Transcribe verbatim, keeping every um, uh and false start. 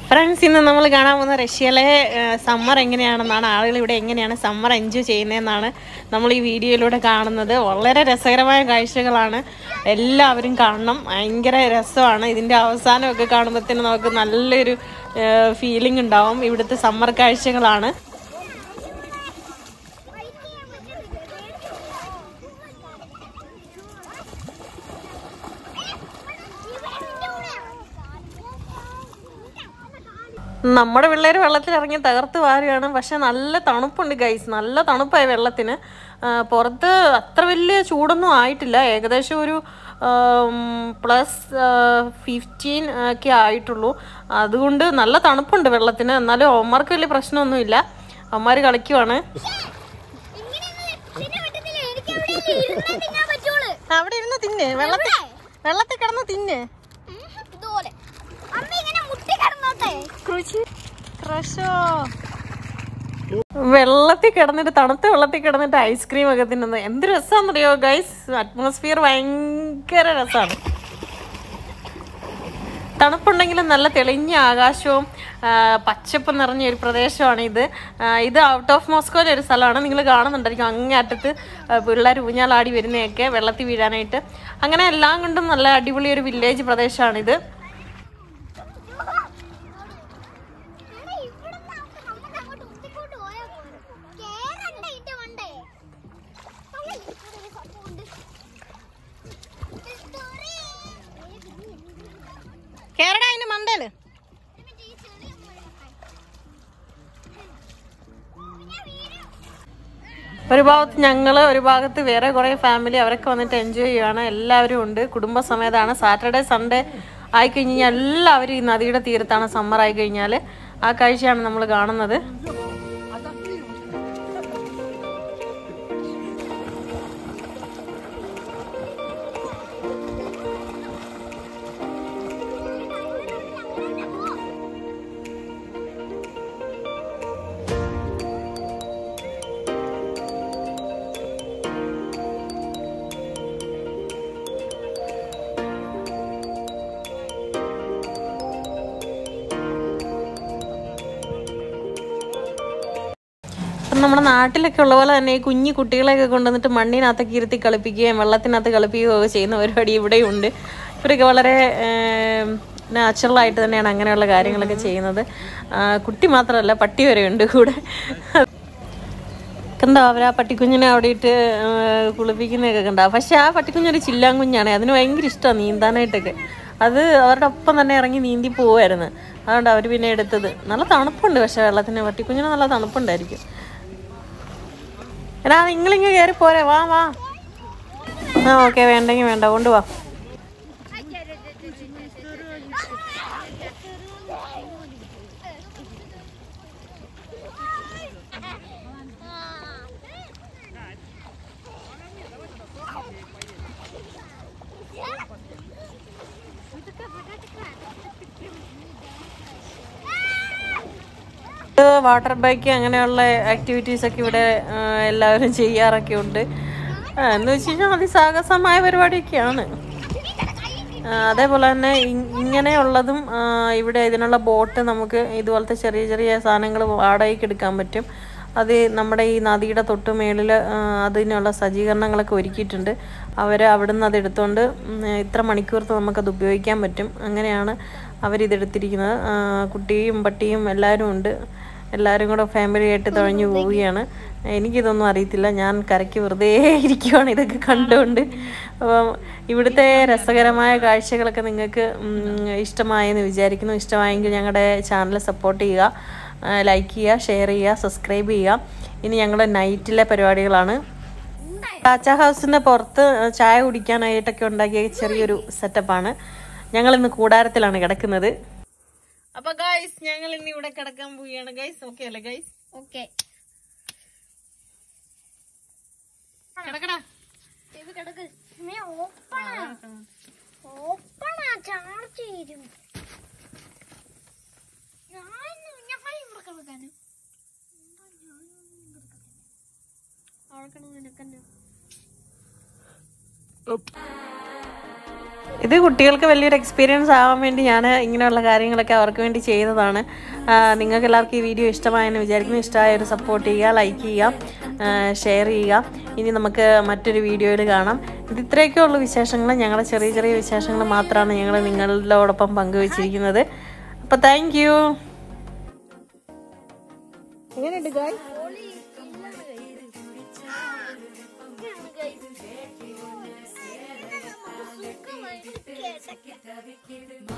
Friends, ഇന്ന് നമ്മൾ കാണാൻ പോകുന്ന റഷ്യയിലെ സമ്മർ എങ്ങനെയാണെന്നാണ്, ആളുകൾ ഇവിടെ എങ്ങനെയാണ് സമ്മർ എൻജോയ് ചെയ്യുന്നതെന്നാണ് നമ്മൾ ഈ വീഡിയോയിലൂടെ കാണുന്നത്. വളരെ രസകരമായ കാഴ്ചകളാണ്, എല്ലാവരും കാണണം. ഭയങ്കര രസമാണ്. ഇതിൻ്റെ അവസാനമൊക്കെ കാണുമ്പോഴത്തേന് നമുക്ക് നല്ലൊരു ഫീലിംഗ് ഉണ്ടാവും. ഇവിടുത്തെ സമ്മർ കാഴ്ചകളാണ്. നമ്മുടെ പിള്ളേർ വെള്ളത്തിലിറങ്ങി തകർത്ത് വാരുകയാണ്. പക്ഷെ നല്ല തണുപ്പുണ്ട് ഗൈസ്, നല്ല തണുപ്പായി വെള്ളത്തിന്. പുറത്ത് അത്ര വലിയ ചൂടൊന്നും ആയിട്ടില്ല, ഏകദേശം ഒരു പ്ലസ് ഫിഫ്റ്റീൻ ഒക്കെ ആയിട്ടുള്ളൂ. അതുകൊണ്ട് നല്ല തണുപ്പുണ്ട് വെള്ളത്തിന്. എന്നാലും അവന്മാർക്ക് വലിയ പ്രശ്നമൊന്നുമില്ല, അവന്മാർ കളിക്കുവാണ്. അവിടെ ഇരുന്ന് തിന്ന്, വെള്ളത്തിൽ വെള്ളത്തിൽ കിടന്ന് തിന്ന്. വെള്ളത്തിൽ കിടന്നിട്ട്, തണുത്ത വെള്ളത്തിൽ കിടന്നിട്ട് ഐസ്ക്രീം ഒക്കെ തിന്നുന്നത് എന്ത് രസമാണെന്നറിയോ ഗൈസ്. അറ്റ്മോസ്ഫിയർ ഭയങ്കര രസമാണ്. തണുപ്പുണ്ടെങ്കിലും നല്ല തെളിഞ്ഞ ആകാശവും പച്ചപ്പ് നിറഞ്ഞ ഒരു പ്രദേശമാണ് ഇത്. ഇത് ഔട്ട് ഓഫ് മോസ്കോയിലെ ഒരു സ്ഥലമാണ്. നിങ്ങൾ കാണുന്നുണ്ടായിരിക്കും അങ്ങേ അറ്റത്ത് പിള്ളേർ ഊഞ്ഞാലാടി വരുന്നതൊക്കെ വെള്ളത്തിൽ വീഴാനായിട്ട്. അങ്ങനെ എല്ലാം കൊണ്ടും നല്ല അടിപൊളി ഒരു വില്ലേജ് പ്രദേശമാണിത്. കേരടാ അതിന്റെ മണ്ടേല്. ഒരു ഭാഗത്ത് ഞങ്ങള്, ഒരു ഭാഗത്ത് വേറെ കുറെ ഫാമിലി, അവരൊക്കെ വന്നിട്ട് എൻജോയ് ചെയ്യുകയാണ്. എല്ലാവരും ഉണ്ട്, കുടുംബസമേതമാണ്. സാറ്റർഡേ സൺഡേ ആയിക്കഴിഞ്ഞാൽ എല്ലാവരും ഈ നദിയുടെ തീരത്താണ്. സമ്മർ ആയി കഴിഞ്ഞാൽ ആ കാഴ്ചയാണ് നമ്മൾ കാണുന്നത്. നമ്മുടെ നാട്ടിലൊക്കെ ഉള്ള പോലെ തന്നെ ഈ കുഞ്ഞു കുട്ടികളെയൊക്കെ കൊണ്ടുവന്നിട്ട് മണ്ണിനകത്തൊക്കെ ഇരുത്തി കളിപ്പിക്കുകയും വെള്ളത്തിനകത്ത് കളിപ്പിക്കുകയും ഒക്കെ ചെയ്യുന്ന പരിപാടി ഇവിടെയും ഉണ്ട്. ഇവരൊക്കെ വളരെ നാച്ചുറലായിട്ട് തന്നെയാണ് അങ്ങനെയുള്ള കാര്യങ്ങളൊക്കെ ചെയ്യുന്നത്. കുട്ടി മാത്രമല്ല, പട്ടി വരെ ഉണ്ട് കൂടെ. കണ്ടോ അവർ ആ പട്ടിക്കുഞ്ഞിനെ അവിടെ ഇട്ട് കുളിപ്പിക്കുന്നതൊക്കെ കണ്ടോ. പക്ഷെ ആ പട്ടിക്കുഞ്ഞൊരു ചില്ലാങ്കുഞ്ഞാണ്, അതിന് ഭയങ്കര ഇഷ്ടമാണ് നീന്താനായിട്ടൊക്കെ. അത് അവരുടെ ഒപ്പം തന്നെ ഇറങ്ങി നീന്തി പോവായിരുന്നു. അതുകൊണ്ട് അവർ പിന്നെ എടുത്തത്. നല്ല തണുപ്പുണ്ട് പക്ഷെ വെള്ളത്തിന്, പട്ടിക്കുഞ്ഞിന് നല്ല തണുപ്പുണ്ടായിരിക്കും. എടാ നിങ്ങളിങ്ങ് കയറി പോരെ, വാ വാ. ആ ഓക്കെ, വേണ്ടെങ്കിൽ വേണ്ട, കൊണ്ടുവാ. വാട്ടർ ബൈക്ക് അങ്ങനെയുള്ള ആക്ടിവിറ്റീസൊക്കെ ഇവിടെ എല്ലാവരും ചെയ്യാറൊക്കെ ഉണ്ട്. എന്ന് വെച്ച് കഴിഞ്ഞാൽ അതിസാഹസമായ പരിപാടിയൊക്കെയാണ്. അതേപോലെ തന്നെ ഇങ്ങനെയുള്ളതും ഇവിടെ ഇതിനുള്ള ബോട്ട്, നമുക്ക് ഇതുപോലത്തെ ചെറിയ ചെറിയ സാധനങ്ങൾ വാടകയ്ക്ക് എടുക്കാൻ പറ്റും. അത് നമ്മുടെ ഈ നദിയുടെ തൊട്ട് മേളിൽ അതിനുള്ള സജ്ജീകരണങ്ങളൊക്കെ ഒരുക്കിയിട്ടുണ്ട്. അവർ അവിടെ നിന്ന് അതെടുത്തുകൊണ്ട് ഇത്ര മണിക്കൂർത്ത് നമുക്കത് ഉപയോഗിക്കാൻ പറ്റും. അങ്ങനെയാണ് അവരിതെടുത്തിരിക്കുന്നത്. കുട്ടിയും പട്ടിയും എല്ലാവരും ഉണ്ട്. എല്ലാവരും കൂടെ ഫാമിലി ആയിട്ട് തുഴഞ്ഞു പോവുകയാണ്. എനിക്കിതൊന്നും അറിയത്തില്ല, ഞാൻ കരയ്ക്ക് വെറുതെ ഇരിക്കുവാണ് ഇതൊക്കെ കണ്ടുകൊണ്ട്. അപ്പം ഇവിടുത്തെ രസകരമായ കാഴ്ചകളൊക്കെ നിങ്ങൾക്ക് ഇഷ്ടമായെന്ന് വിചാരിക്കുന്നു. ഇഷ്ടമായെങ്കിൽ ഞങ്ങളുടെ ചാനൽ സപ്പോർട്ട് ചെയ്യുക, ലൈക്ക് ചെയ്യുക, ഷെയർ ചെയ്യുക, സബ്സ്ക്രൈബ് ചെയ്യുക. ഇനി ഞങ്ങളുടെ നൈറ്റിലെ പരിപാടികളാണ്. ടാച്ച ഹൗസിൻ്റെ പുറത്ത് ചായ കുടിക്കാനായിട്ടൊക്കെ ഉണ്ടാക്കിയ ചെറിയൊരു സെറ്റപ്പാണ്. ഞങ്ങളിന്ന് കൂടാരത്തിലാണ് കിടക്കുന്നത്. അപ്പൊ ഗൈസ്, ഞങ്ങൾ ഇന്ന് ഇവിടെ കിടക്കാൻ പോവുകയാണ് ഗൈസ്. ഓക്കെ അല്ലേ ഗൈസ്? ഓക്കെ, കിടക്കടാ. ഇത് കിടക്ക്. ചാർജ് ചെയ്യും. അവിടെ കിടന്ന് ഇത് കുട്ടികൾക്ക് വലിയൊരു എക്സ്പീരിയൻസ് ആവാൻ വേണ്ടി ഞാൻ ഇങ്ങനെയുള്ള കാര്യങ്ങളൊക്കെ അവർക്ക് വേണ്ടി ചെയ്തതാണ്. നിങ്ങൾക്ക് എല്ലാവർക്കും ഈ വീഡിയോ ഇഷ്ടമായെന്ന് വിചാരിക്കുന്നു. ഇഷ്ടമായ ഒരു സപ്പോർട്ട് ചെയ്യുക, ലൈക്ക് ചെയ്യുക, ഷെയർ ചെയ്യുക. ഇനി നമുക്ക് മറ്റൊരു വീഡിയോയിൽ കാണാം. ഇത് ഇത്രയൊക്കെ ഉള്ള വിശേഷങ്ങൾ, ഞങ്ങളുടെ ചെറിയ ചെറിയ വിശേഷങ്ങൾ മാത്രമാണ് ഞങ്ങൾ നിങ്ങളോടൊപ്പം പങ്കുവച്ചിരിക്കുന്നത്. അപ്പോൾ താങ്ക് യു. എങ്ങനെയുണ്ട് ഗായ്സ്? Get, get, get.